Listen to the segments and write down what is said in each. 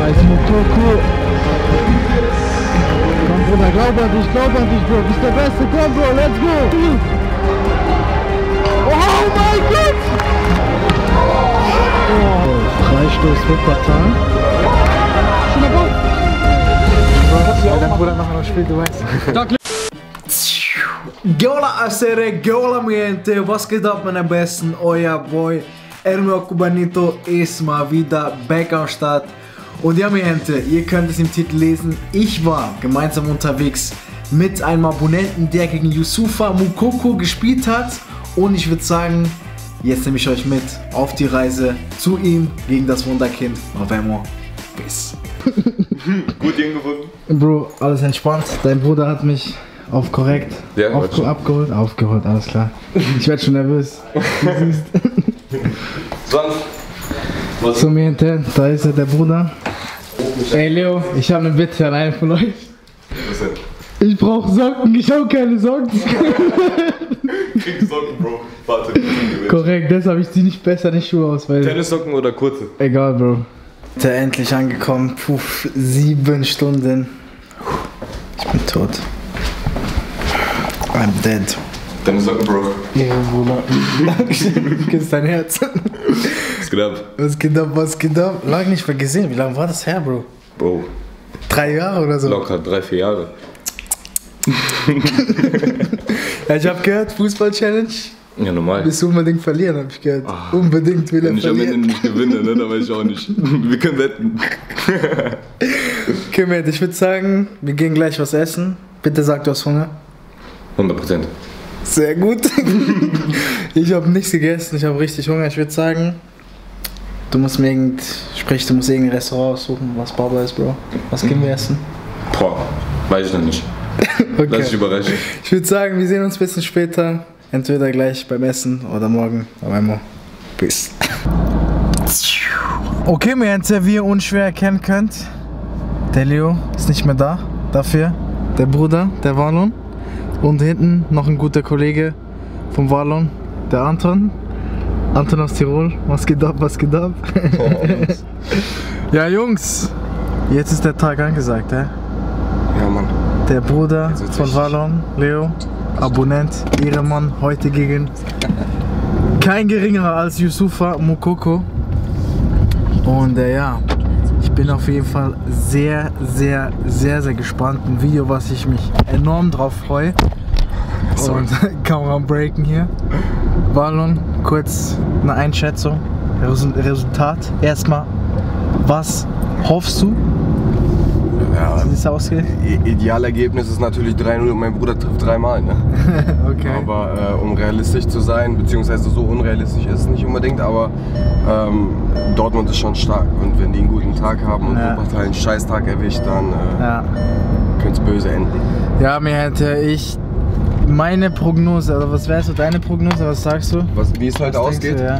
Da ist Mokoko. Komm Bruder, glaub an dich, Bro. Du bist der Beste. Komm Bro, let's go. Oh mein Gott. Oh, Freistoß Wuppertal. Schöner Ball. Bro, dein Bruder nachher noch spielt, du weißt. Geola Acere, Geola Miente, was geht ab meine Besten? Euer Boy Hermio Cubanito ist mal wieder back am Start. Und ja Miente, ihr könnt es im Titel lesen, ich war gemeinsam unterwegs mit einem Abonnenten, der gegen Youssoufa Moukoko gespielt hat. Und ich würde sagen, jetzt nehme ich euch mit auf die Reise zu ihm gegen das Wunderkind November. Bis. Gut ihn gefunden. Bro, alles entspannt. Dein Bruder hat mich auf korrekt aufgeholt, alles klar. Ich werde schon nervös. Sonst? So, Miente, da ist er, der Bruder. Ey Leo, ich habe eine Bitte an einen von euch. Was denn? Ich brauche Socken, ich habe keine Socken. Kriegst Socken, Bro. Warte. Korrekt, deshalb ziehe ich besser die Schuhe aus, weil... Tennissocken oder kurze? Egal, Bro. Endlich angekommen, 7 Stunden. Ich bin tot. I'm dead. Tennissocken, Bro. Ja, Bruder. Dankeschön. Küss dein Herz. Was geht ab? Was geht ab? Lange nicht mehr gesehen. Wie lange war das her, Bro? Bro. 3 Jahre oder so? Locker 3, 4 Jahre. Ja, ich hab gehört, Fußball-Challenge. Ja, normal. Willst du unbedingt verlieren, hab ich gehört. Unbedingt will er Wenn ich am Ende nicht gewinne, ne, dann weiß ich auch nicht. Wir können wetten. Okay, Mate, ich würde sagen, wir gehen gleich was essen. Bitte sag, du hast Hunger. 100%. Sehr gut. Ich habe nichts gegessen, ich habe richtig Hunger. Ich würde sagen, du musst irgendein Restaurant aussuchen, was Baba ist, Bro. Was gehen wir essen? Boah, weiß ich noch nicht. Okay. Lass dich überraschen. Ich würde sagen, wir sehen uns ein bisschen später. Entweder gleich beim Essen oder morgen. Aber einmal. Peace. Okay, Miente, wie ihr unschwer erkennen könnt, der Leo ist nicht mehr da. Dafür der Bruder, der Valon. Und hinten noch ein guter Kollege vom Valon, der Anton. Anton aus Tirol. Was geht ab, was geht ab? Ja, Jungs, jetzt ist der Tag angesagt, hä? Ja, Mann. Der Bruder von Valon, Leo, Abonnent, Ehrenmann, heute gegen kein geringerer als Youssoufa Moukoko. Und ja, ich bin auf jeden Fall sehr gespannt. Ein Video, was ich mich enorm drauf freue. Und Kamera breaken hier. Valon, kurz eine Einschätzung, Resultat. Erstmal, was hoffst du? Ja, Wie es ausgeht? Idealergebnis ist natürlich 3-0 und mein Bruder trifft 3-mal. Ne? Okay. Aber um realistisch zu sein, beziehungsweise so unrealistisch ist es nicht unbedingt, aber Dortmund ist schon stark. Und wenn die einen guten Tag haben und Wuppertal einen Scheißtag erwischt, dann könnte es böse enden. Ja, mir hätte meine Prognose, also was wärst du, deine Prognose, was sagst du? Wie es heute ausgeht? Du, ja?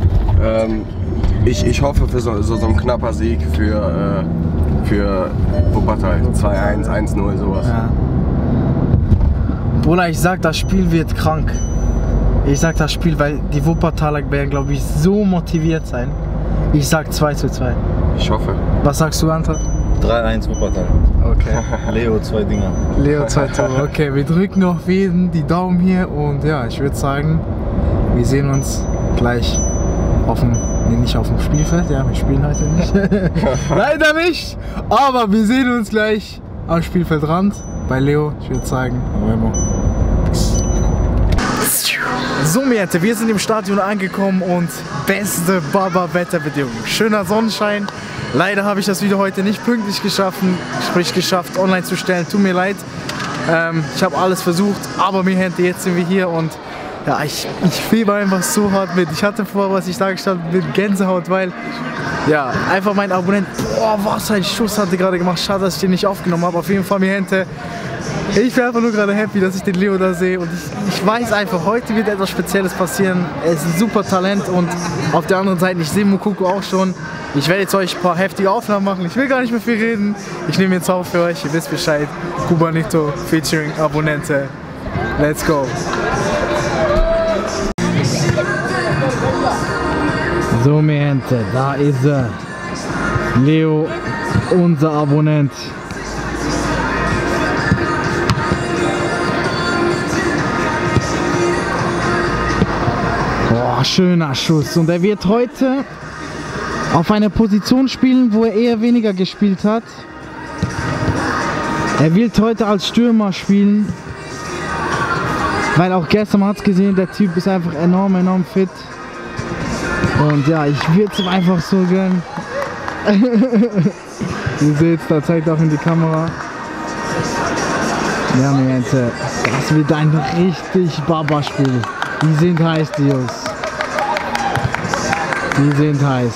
Ich hoffe für so ein knapper Sieg für Wuppertal. 2-1, 1-0, sowas. Ja. Bruder, ich sag, das Spiel wird krank. Ich sag das Spiel, weil die Wuppertaler werden, glaube ich, so motiviert sein. Ich sag 2:2. Ich hoffe. Was sagst du, Anton? 3-1 Wuppertal. Okay. Leo 2 Dinger. Leo 2 Tore. Okay, wir drücken auf jeden die Daumen hier und ja, ich würde sagen, wir sehen uns gleich auf dem, nicht auf dem Spielfeld, ja, wir spielen heute nicht. Leider nicht, aber wir sehen uns gleich am Spielfeldrand bei Leo. Ich würde sagen, so, Miete, wir sind im Stadion angekommen und beste Baba-Wetterbedingungen. Schöner Sonnenschein. Leider habe ich das Video heute nicht pünktlich geschafft, online zu stellen. Tut mir leid. Ich habe alles versucht, aber Miete, jetzt sind wir hier und ja, ich fieber einfach so hart mit. Ich hatte vor, was ich dargestellt habe, mit Gänsehaut, weil ja, einfach mein Abonnent, boah, was ein Schuss hatte gerade gemacht. Schade, dass ich den nicht aufgenommen habe. Auf jeden Fall, Miente. Ich bin einfach nur gerade happy, dass ich den Leo da sehe und ich weiß einfach, heute wird etwas Spezielles passieren. Er ist ein super Talent und auf der anderen Seite, ich sehe Moukoko auch schon. Ich werde jetzt euch ein paar heftige Aufnahmen machen. Ich will gar nicht mehr viel reden. Ich nehme jetzt auf für euch, ihr wisst Bescheid. Cubanito featuring Abonnente. Let's go. So, Miente, da ist er. Leo unser Abonnent. Boah, schöner Schuss. Und er wird heute auf einer Position spielen, wo er eher weniger gespielt hat. Er wird heute als Stürmer spielen. Weil auch gestern man hat es gesehen, der Typ ist einfach enorm fit. Und ja, ich würde es ihm einfach so gönnen. Ihr seht es, da zeigt auch in die Kamera. Ja, meine Gente, das wird ein richtig Baba-Spiel. Die sind heiß, die Jungs. Die sind heiß.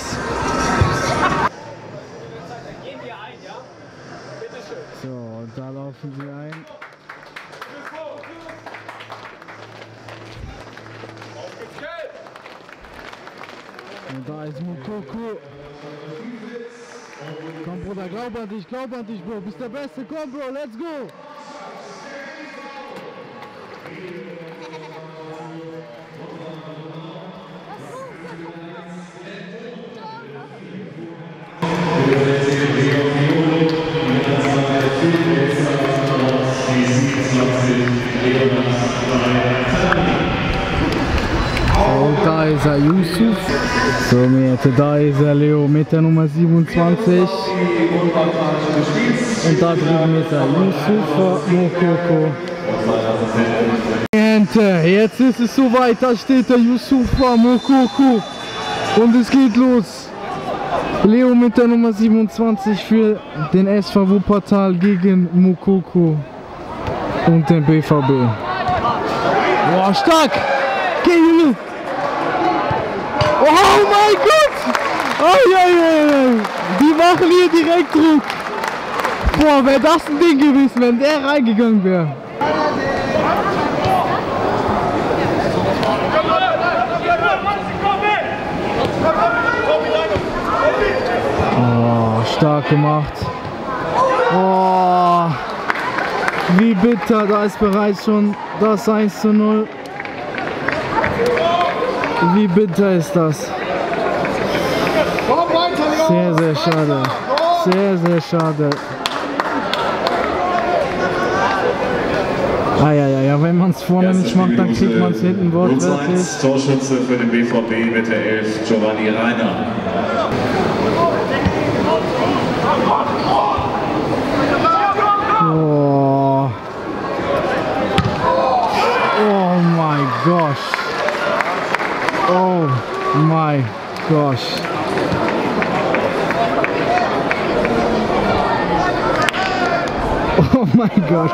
So, und da laufen sie ein. Und da ist Moukoko. Komm Bruder, glaub an dich, Bro. Bist der Beste, komm Bro, let's go! Und da ist er, Yusuf. So, da ist er, Leo mit der Nummer 27. Und da drüben ist er, Yusuf Moukoko. Jetzt ist es soweit, da steht der Yusuf Moukoko. Und es geht los. Leo mit der Nummer 27 für den SV Wuppertal gegen Moukoko und den BVB. Boah, stark! Geh, Junge! Oh mein Gott! Oh, die machen hier direkt Druck. Boah, wäre das ein Ding gewesen, wenn der reingegangen wäre. Oh, stark gemacht. Oh, wie bitter, da ist bereits schon das 1:0. Wie bitter ist das? Sehr, sehr schade. Sehr, sehr schade. Ja, wenn man es vorne nicht macht, dann kriegt man es hinten wortwörtlich. Torschütze für den BVB mit der 11, Giovanni Reiner. Oh. Oh my gosh. Oh my gosh. Oh mein Gott.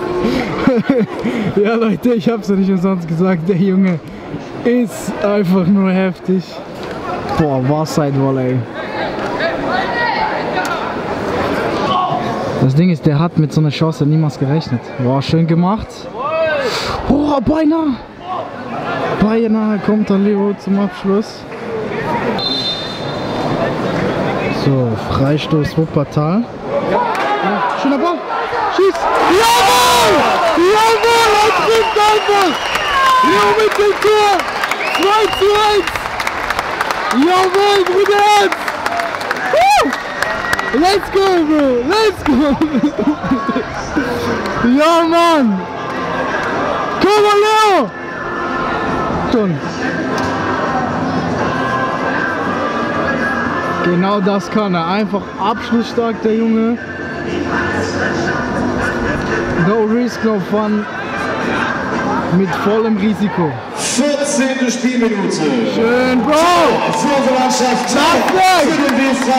Ja Leute, ich hab's ja nicht umsonst gesagt, der Junge ist einfach nur heftig. Boah, was ein Volley. Das Ding ist, der hat mit so einer Chance niemals gerechnet. Boah, schön gemacht. Oh, beinahe. Beinahe kommt der Leo zum Abschluss. So, Freistoß Wuppertal. Ja, schöner Ball. Schieß! Jawohl! Jawohl! Er trifft einfach! Leo mit dem Tor! 2:1! Jawohl, Bruder! Let's go, Bro! Let's go! Ja, Mann! Komm mal, Leo! Schon. Genau das kann er. Einfach abschlussstark, der Junge. No risk, no fun. Mit vollem Risiko. 14. Spielminute. Schön, Bro! Vormannschaft für den BSV.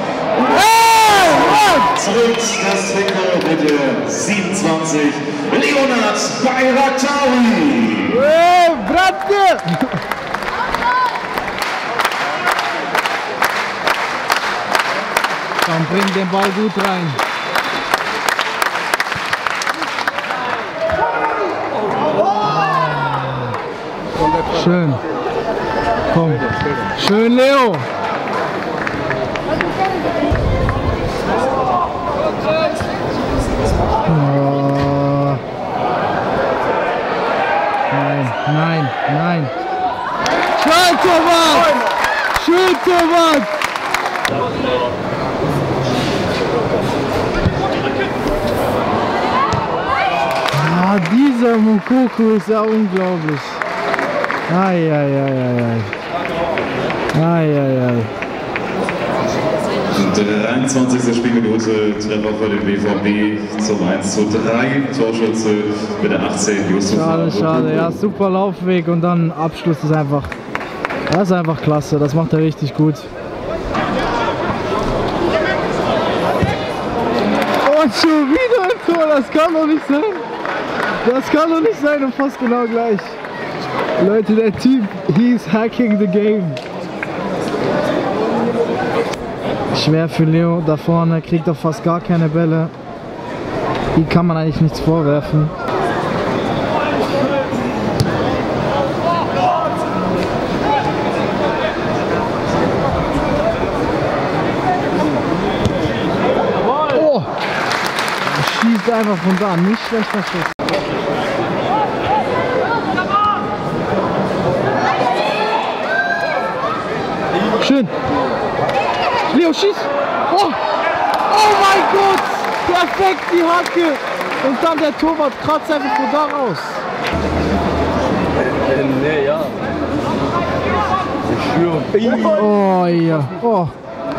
Zurück das Trikot mit der 27. Leonard Bayraktawi. Hey, Bratke! Komm, bring den Ball gut rein. Schön. Komm. Schön, Leo. Oh. Nein, nein. Schön, Torwart! Schön, Torwart! Dieser Moukoko ist ja unglaublich. Eieieiei. Eieiei. 23. Spielminute, Treffer für den BVB zum 1:3. Torschütze mit der 18, Yusufa. Schade, schade. Ja, super Laufweg und dann Abschluss ist einfach. Das ist einfach klasse. Das macht er richtig gut. Und schon wieder ein Tor. Das kann doch nicht sein. Das kann doch nicht sein und fast genau gleich. Leute, der Typ, he's hacking the game. Schwer für Leo da vorne, kriegt doch fast gar keine Bälle. Die kann man eigentlich nichts vorwerfen. Oh! Er schießt einfach von da, nicht schlechter Schuss. Schön! Leo, schieß! Oh! Oh mein Gott! Perfekt die Hacke! Und dann der Torwart kratzt einfach von da raus. Nee, ja. Ich schwöre. Oh ja. Oh.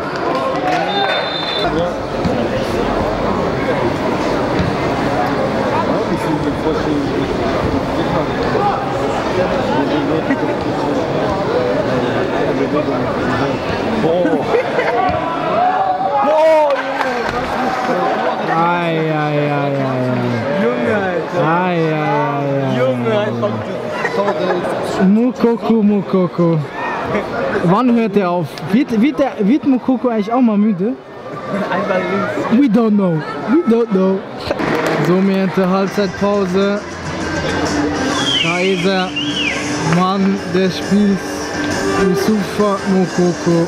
Moukoko, Moukoko. Wann hört er auf? Wird Moukoko eigentlich auch mal müde? We don't know. We don't know. So, mir in der Halbzeitpause. Da ist der Mann des Spiels, Yusufa Moukoko,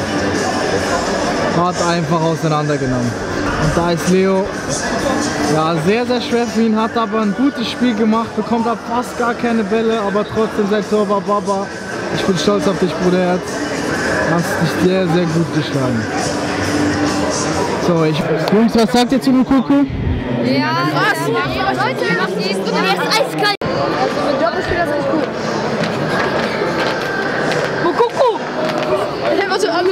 hat einfach auseinandergenommen. Und da ist Leo. Ja, sehr, sehr schwer für ihn, hat aber ein gutes Spiel gemacht, bekommt ab fast gar keine Bälle, aber trotzdem sein Tor war Baba. Ich bin stolz auf dich, Bruderherz. Hast dich sehr, sehr gut geschlagen. So, Jungs, was sagt ihr zu Moukoko? Ja, was? Leute, wir machen die Stunde jetzt eiskalt. Also mit Doppelspieler ist echt gut. Moukoko! Warte, alle.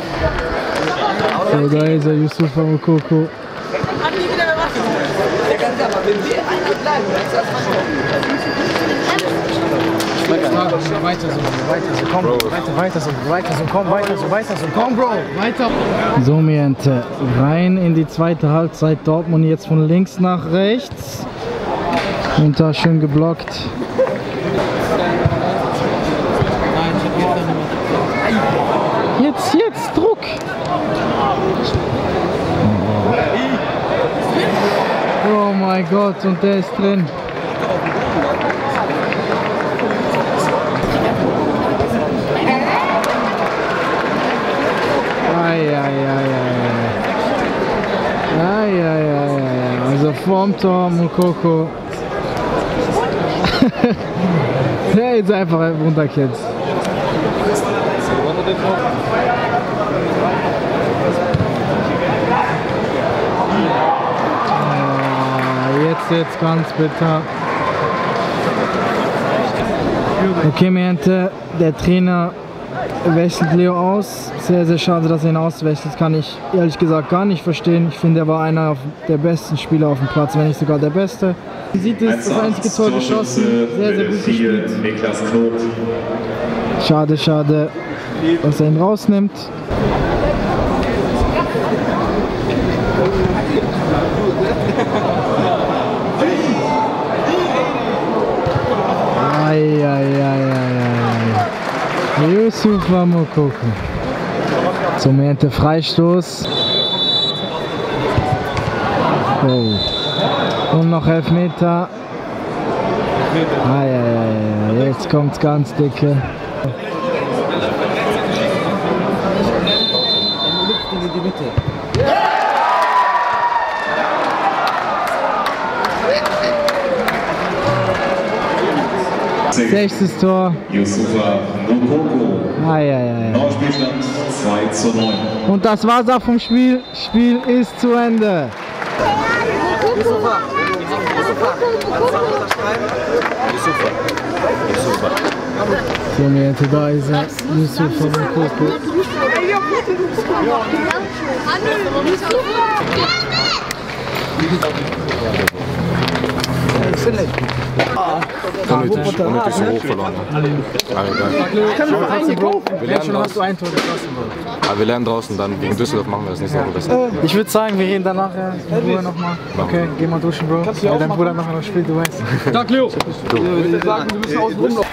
So, da ist er, Yusufa Moukoko. Komm, Bro, weiter. So, Miente, rein in die zweite Halbzeit. Dortmund jetzt von links nach rechts. Und da schön geblockt. Jetzt, Druck. Oh mein Gott, und der ist drin. Also vorm Tor Moukoko. Der ist einfach ein Wunderkind. Jetzt ganz bitter. Okay, Miente, der Trainer wechselt Leo aus. Sehr, sehr schade, dass er ihn auswechselt. Kann ich ehrlich gesagt gar nicht verstehen. Ich finde, er war einer der besten Spieler auf dem Platz, wenn nicht sogar der beste. Man sieht es, das einzige Tor geschossen. Sehr, sehr gut gespielt. Schade, schade, dass er ihn rausnimmt. Yusufa Moukoko. Zum Ende Freistoß. Oh. Und noch Elfmeter. Jetzt kommt's ganz dicke. Sechstes Tor. Yusufa Moukoko. Spielstand 2:9. Und das war's auch vom Spiel. Spiel ist zu Ende. Yusufa. So, mir da ist er, Yusuf von Mukoko. Unnötig so hoch verloren. Hast du ein Tor geschossen, Bro? Aber wir lernen draußen, dann gegen Düsseldorf machen wir das nächste Woche besser. Ich würde sagen, wir reden danach mit Bruder nochmal. Okay, geh mal duschen, Bro. Weil dein Bruder nachher noch spielt, du weißt. Dank, Leo. Ich würde sagen, wir müssen außen rum noch.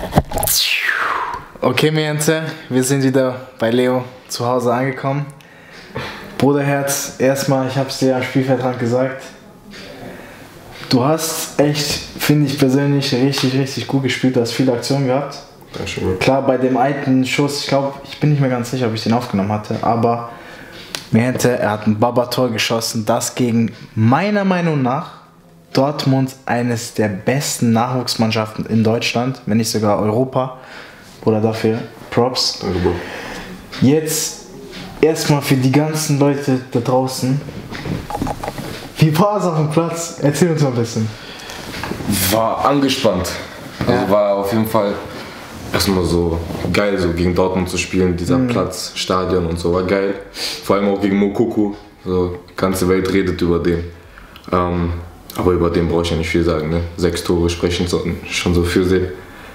Okay, Miente, wir sind wieder bei Leo zu Hause angekommen. Bruderherz, erstmal, ich hab's dir am Spielfeldrand gesagt. Du hast echt, finde ich persönlich, richtig gut gespielt. Du hast viele Aktionen gehabt. Dankeschön. Klar, bei dem einen Schuss, ich bin nicht mehr ganz sicher, ob ich den aufgenommen hatte, aber Miente, er hat ein Baba-Tor geschossen, das gegen meiner Meinung nach Dortmund eines der besten Nachwuchsmannschaften in Deutschland, wenn nicht sogar Europa. Oder dafür Props. Danke, Bro. Jetzt erstmal für die ganzen Leute da draußen. Wie war es auf dem Platz? Erzähl uns mal ein bisschen. War angespannt. Also war auf jeden Fall erstmal so geil, so gegen Dortmund zu spielen. Dieser Platz, Stadion und so war geil. Vor allem auch gegen Mukoko. So, die ganze Welt redet über den. Aber über den brauche ich ja nicht viel sagen. Ne? 6 Tore sprechen schon so für sich.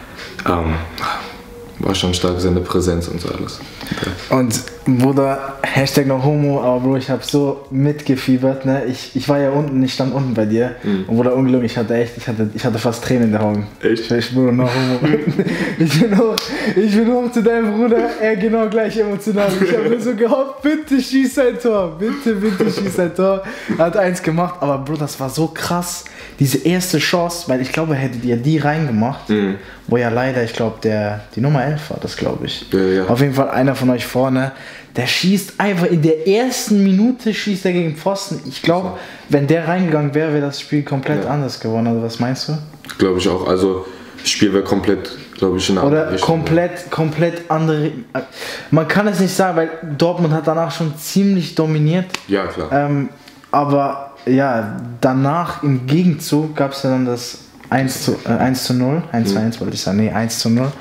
War schon stark seine Präsenz und so alles. Okay. Und Bruder, Hashtag noch Homo, aber Bro, ich hab so mitgefiebert, ne? Ich war ja unten, ich stand unten bei dir und Bruder, ungelogen, ich hatte fast Tränen in den Augen. Echt? Ich bin noch Homo. ich bin hoch zu deinem Bruder, er genau gleich emotional. Ich habe nur so gehofft, bitte schieß ein Tor, bitte schieß ein Tor. Er hat 1 gemacht, aber Bro, das war so krass, diese erste Chance, weil ich glaube, hättet ihr die reingemacht, wo ja leider, ich glaube, die Nummer 11 war das, glaube ich. Ja. Auf jeden Fall einer von euch vorne, der schießt einfach in der ersten Minute schießt er gegen Pfosten. Ich glaube, wenn der reingegangen wäre, wäre das Spiel komplett anders geworden. Also was meinst du? Glaube ich auch. Also das Spiel wäre komplett, glaube ich, in einer Oder komplett andere. Man kann es nicht sagen, weil Dortmund hat danach schon ziemlich dominiert. Ja, klar. Aber ja, danach im Gegenzug gab es ja dann das 1 zu 0. 1 zu 1 wollte ich sagen. Nee, 1 zu 0.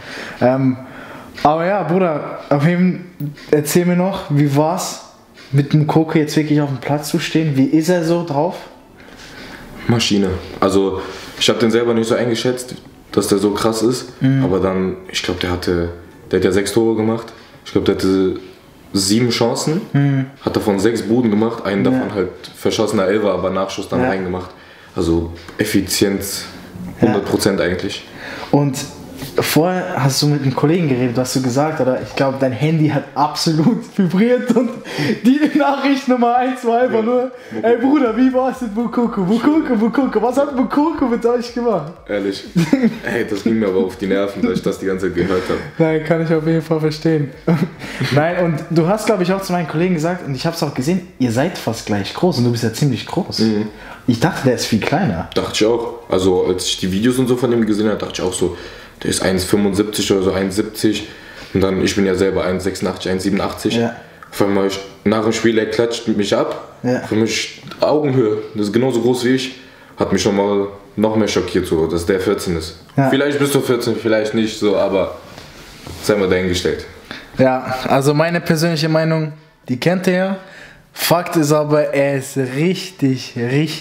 Aber ja, Bruder, auf jeden Fall, erzähl mir noch, wie war's mit dem Mukoko jetzt wirklich auf dem Platz zu stehen? Wie ist er so drauf? Maschine. Also ich habe den selber nicht so eingeschätzt, dass der so krass ist. Aber dann, ich glaube, der hat ja 6 Tore gemacht. Ich glaube, der hatte 7 Chancen. Hat davon 6 Buden gemacht. Einen davon halt verschossener Elfer, aber Nachschuss dann reingemacht. Also Effizienz 100% eigentlich. Und vorher hast du mit einem Kollegen geredet, hast du gesagt, oder ich glaube, dein Handy hat absolut vibriert und die Nachricht Nummer 1 war einfach nur, ey Bruder, wie war es mit Mukoko? Was hat Mukoko mit euch gemacht? Ehrlich. Ey, das ging mir aber auf die Nerven, dass ich das die ganze Zeit gehört habe. Nein, kann ich auf jeden Fall verstehen. Nein, und du hast, glaube ich, auch zu meinen Kollegen gesagt, und ich habe es auch gesehen, ihr seid fast gleich groß und du bist ja ziemlich groß. Ich dachte, der ist viel kleiner. Dachte ich auch. Also als ich die Videos und so von ihm gesehen habe, dachte ich auch so, der ist 1,75 oder so, 1,70. Und dann, ich bin ja selber 1,86, 1,87. Ja. Auf einmal, nach dem Spiel, er klatscht mich ab. Ja. Für mich Augenhöhe, das ist genauso groß wie ich. Hat mich schon mal noch mehr schockiert, so, dass der 14 ist. Ja. Vielleicht bist du 14, vielleicht nicht, so, aber sei mal dahingestellt. Ja, also meine persönliche Meinung, die kennt ihr ja. Fakt ist aber, er ist richtig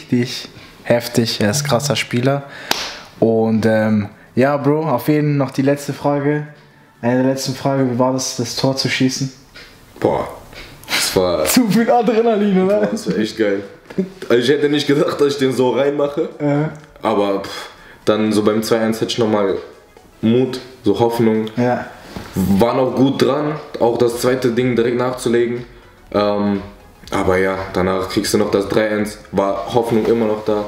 heftig. Er ist ein krasser Spieler. Und ja, Bro, auf jeden Fall noch die letzte Frage. Eine der letzten Fragen, wie war das Tor zu schießen? Boah, das war... zu viel Adrenalin, oder? Boah, das war echt geil. Also ich hätte nicht gedacht, dass ich den so reinmache. Aber dann so beim 2-1 hätte ich nochmal Mut, so Hoffnung. Ja. War noch gut dran, auch das zweite Ding direkt nachzulegen. Aber ja, danach kriegst du noch das 3-1. War Hoffnung immer noch da.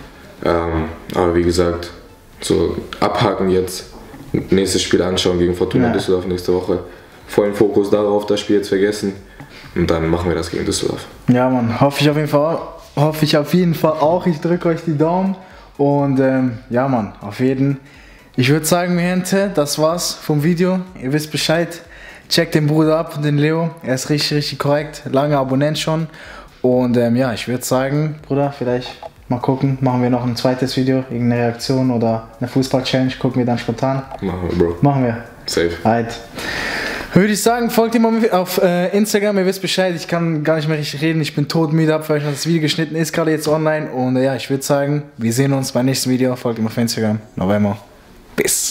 Aber wie gesagt, so abhaken jetzt, nächstes Spiel anschauen gegen Fortuna Düsseldorf nächste Woche. Vollen Fokus darauf, das Spiel jetzt vergessen und dann machen wir das gegen Düsseldorf. Ja, Mann, hoffe ich auf jeden Fall auch. Ich drücke euch die Daumen und ja, Mann, auf jeden. Ich würde sagen, Miente, das war's vom Video. Ihr wisst Bescheid. Checkt den Bruder ab, den Leo. Er ist richtig korrekt. Lange Abonnent schon. Und ja, ich würde sagen, Bruder, vielleicht Mal gucken, machen wir noch ein zweites Video, irgendeine Reaktion oder eine Fußball-Challenge, gucken wir dann spontan. Machen wir, Bro. Machen wir. Safe. Right. Würde ich sagen, folgt ihr mal auf Instagram, ihr wisst Bescheid, ich kann gar nicht mehr richtig reden, ich bin todmüde, habe vielleicht noch das Video geschnitten, ist gerade jetzt online und ja, ich würde sagen, wir sehen uns beim nächsten Video, folgt ihm auf Instagram, November. Bis.